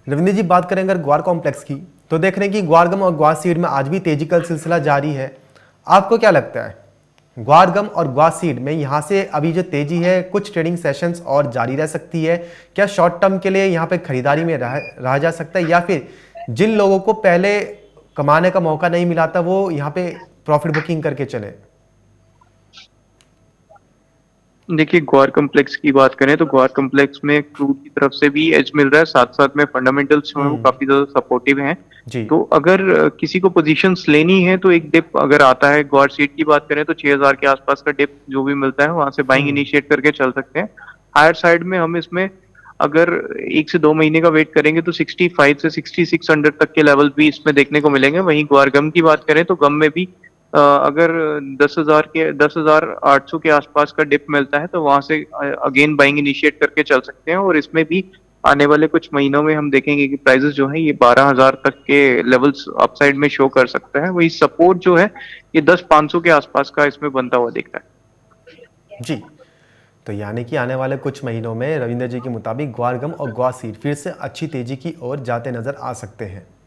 रविंद्र जी, बात करें अगर ग्वार कॉम्प्लेक्स की, तो देख रहे हैं कि ग्वारगम और ग्वार सीड में आज भी तेजी का सिलसिला जारी है। आपको क्या लगता है, ग्वारगम और ग्वार सीड में यहाँ से अभी जो तेजी है, कुछ ट्रेडिंग सेशंस और जारी रह सकती है? क्या शॉर्ट टर्म के लिए यहाँ पे खरीदारी में रहा जा सकता है, या फिर जिन लोगों को पहले कमाने का मौका नहीं मिला था वो यहाँ पे प्रॉफिट बुकिंग करके चले? देखिए, ग्वार कॉम्प्लेक्स की बात करें तो ग्वार कॉम्प्लेक्स में क्रूड की तरफ से भी एज मिल रहा है, साथ साथ में फंडामेंटल्स जो है वो काफी ज्यादा सपोर्टिव हैं। जी। तो अगर किसी को पोजीशंस लेनी है तो एक डिप अगर आता है, ग्वार सीट की बात करें तो 6000 के आसपास का डिप जो भी मिलता है वहां से बाइंग इनिशिएट करके चल सकते हैं। हायर साइड में हम इसमें अगर 1 से 2 महीने का वेट करेंगे तो 65 से 6600 तक के लेवल भी इसमें देखने को मिलेंगे। वहीं ग्वार गम की बात करें तो गम में भी अगर 10,800 के आसपास का डिप मिलता है तो वहां से अगेन बाइंग इनिशिएट करके चल सकते हैं। और इसमें भी आने वाले कुछ महीनों में हम देखेंगे कि प्राइसेस जो है ये 12,000 तक के लेवल्स अपसाइड में शो कर सकता है। वही सपोर्ट जो है ये 10,500 के आसपास का इसमें बनता हुआ दिखता है। जी, तो यानी कि आने वाले कुछ महीनों में रविंद्र जी के मुताबिक ग्वारगम और ग्वार सीड फिर से अच्छी तेजी की ओर जाते नजर आ सकते हैं।